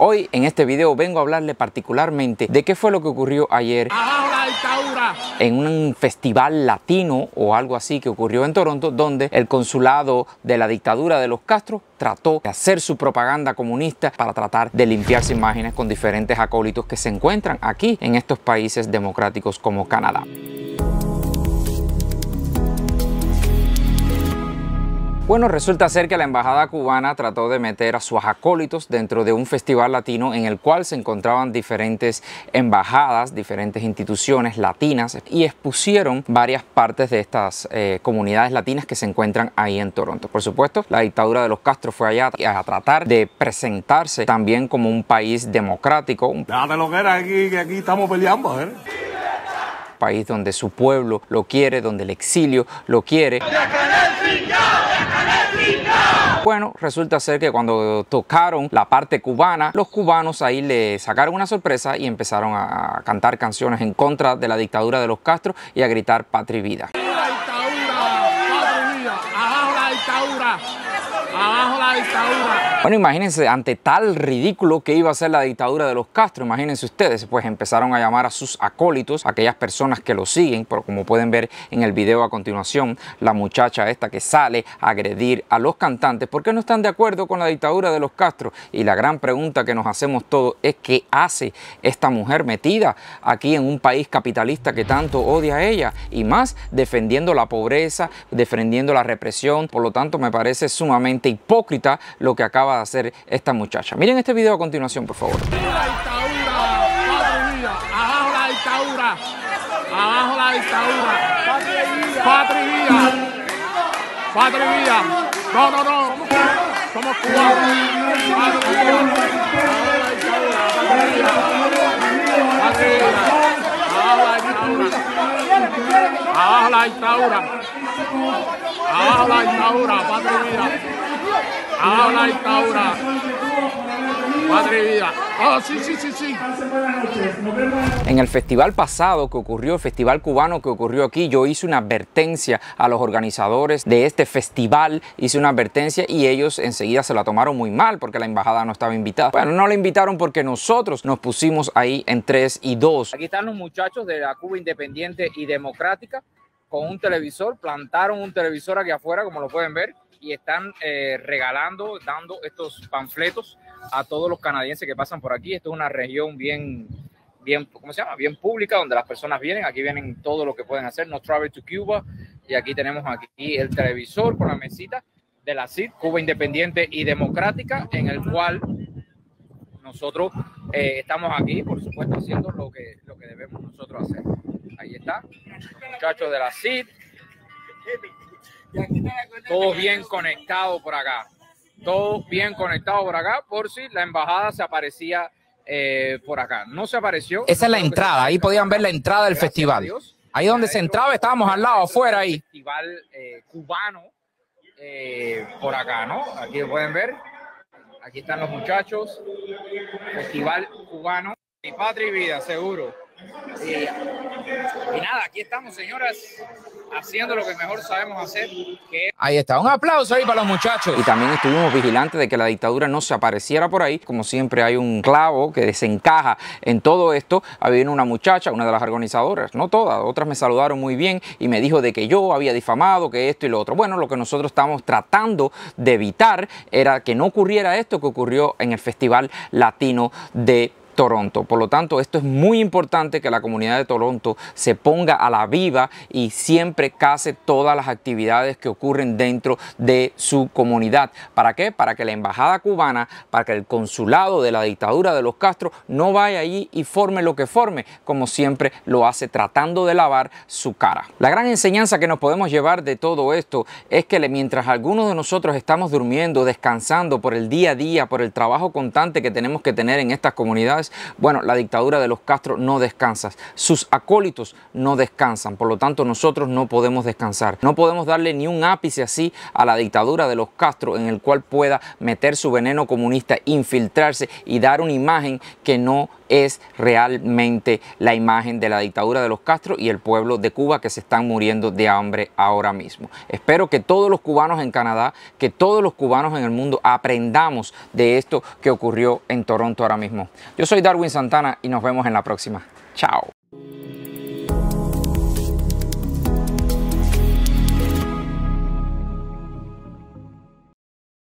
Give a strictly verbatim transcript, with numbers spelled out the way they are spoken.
Hoy en este video vengo a hablarle particularmente de qué fue lo que ocurrió ayer en un festival latino o algo así que ocurrió en Toronto, donde el consulado de la dictadura de los Castro trató de hacer su propaganda comunista para tratar de limpiarse imágenes con diferentes acólitos que se encuentran aquí en estos países democráticos como Canadá. Bueno, resulta ser que la embajada cubana trató de meter a sus acólitos dentro de un festival latino en el cual se encontraban diferentes embajadas, diferentes instituciones latinas, y expusieron varias partes de estas eh, comunidades latinas que se encuentran ahí en Toronto. Por supuesto, la dictadura de los Castro fue allá a tratar de presentarse también como un país democrático. Un Déjate lo que era aquí, que aquí estamos peleando, ¿eh? país donde su pueblo lo quiere, donde el exilio lo quiere. Bueno, resulta ser que cuando tocaron la parte cubana, los cubanos ahí le sacaron una sorpresa y empezaron a cantar canciones en contra de la dictadura de los Castro y a gritar patria y vida. La dictadura, patria y vida, abajo la dictadura, abajo la dictadura. Bueno, imagínense, ante tal ridículo que iba a ser la dictadura de los Castro, imagínense ustedes, pues empezaron a llamar a sus acólitos, aquellas personas que lo siguen, pero como pueden ver en el video a continuación, la muchacha esta que sale a agredir a los cantantes porque no están de acuerdo con la dictadura de los Castro. Y la gran pregunta que nos hacemos todos es ¿qué hace esta mujer metida aquí en un país capitalista que tanto odia a ella? Y más defendiendo la pobreza, defendiendo la represión. Por lo tanto, me parece sumamente hipócrita lo que acaba de hacer esta muchacha. Miren este video a continuación, por favor. La dictadura, patria y vida, abajo la dictadura, abajo la dictadura, patria y vida, patria y vida, patria y vida. No, no, no, somos cubanos. Patria y vida, abajo la dictadura, patria y vida, patria y vida, abajo la dictadura, abajo la dictadura, abajo la dictadura, patria y vida. ¡Ah, la dictadura! ¡Padre vida! ¡Ah, sí, sí, sí, sí! En el festival pasado que ocurrió, el festival cubano que ocurrió aquí, yo hice una advertencia a los organizadores de este festival, hice una advertencia y ellos enseguida se la tomaron muy mal porque la embajada no estaba invitada. Bueno, no la invitaron porque nosotros nos pusimos ahí en tres y dos. Aquí están los muchachos de la Cuba Independiente y Democrática con un televisor, plantaron un televisor aquí afuera, como lo pueden ver, y están eh, regalando, dando estos panfletos a todos los canadienses que pasan por aquí. Esto es una región bien, bien, ¿cómo se llama? Bien pública, donde las personas vienen. Aquí vienen todo lo que pueden hacer, No Travel to Cuba. Y aquí tenemos aquí el televisor con la mesita de la C I D, Cuba Independiente y Democrática, en el cual nosotros eh, estamos aquí, por supuesto, haciendo lo que, lo que debemos nosotros hacer. Ahí está, los muchachos de la C I D. Todo bien conectado por acá. Todo bien conectado por acá, por si la embajada se aparecía eh, por acá. No se apareció. Esa es la entrada. Ahí podían ver la entrada del festival. Ahí donde se entraba, estábamos al lado, afuera ahí. Festival eh, cubano eh, por acá, ¿no? Aquí lo pueden ver. Aquí están los muchachos. Festival cubano. Y patria y vida, seguro. Y, y nada, aquí estamos, señoras, haciendo lo que mejor sabemos hacer, que es... Ahí está, un aplauso ahí para los muchachos. Y también estuvimos vigilantes de que la dictadura no se apareciera por ahí. Como siempre hay un clavo que desencaja en todo esto. Había una muchacha, una de las organizadoras, no todas, otras me saludaron muy bien y me dijo de que yo había difamado, que esto y lo otro. Bueno, lo que nosotros estamos tratando de evitar era que no ocurriera esto que ocurrió en el Festival Latino de Toronto. Por lo tanto, esto es muy importante que la comunidad de Toronto se ponga a la viva y siempre case todas las actividades que ocurren dentro de su comunidad. ¿Para qué? Para que la embajada cubana, para que el consulado de la dictadura de los Castro no vaya allí y forme lo que forme, como siempre lo hace, tratando de lavar su cara. La gran enseñanza que nos podemos llevar de todo esto es que mientras algunos de nosotros estamos durmiendo, descansando por el día a día, por el trabajo constante que tenemos que tener en estas comunidades, Chávez, bueno, la dictadura de los Castro no descansa, sus acólitos no descansan, por lo tanto nosotros no podemos descansar, no podemos darle ni un ápice así a la dictadura de los Castro en el cual pueda meter su veneno comunista, infiltrarse y dar una imagen que no es realmente la imagen de la dictadura de los Castro y el pueblo de Cuba que se están muriendo de hambre ahora mismo. Espero que todos los cubanos en Canadá, que todos los cubanos en el mundo aprendamos de esto que ocurrió en Toronto ahora mismo. Yo soy Darwin Santana y nos vemos en la próxima. Chao.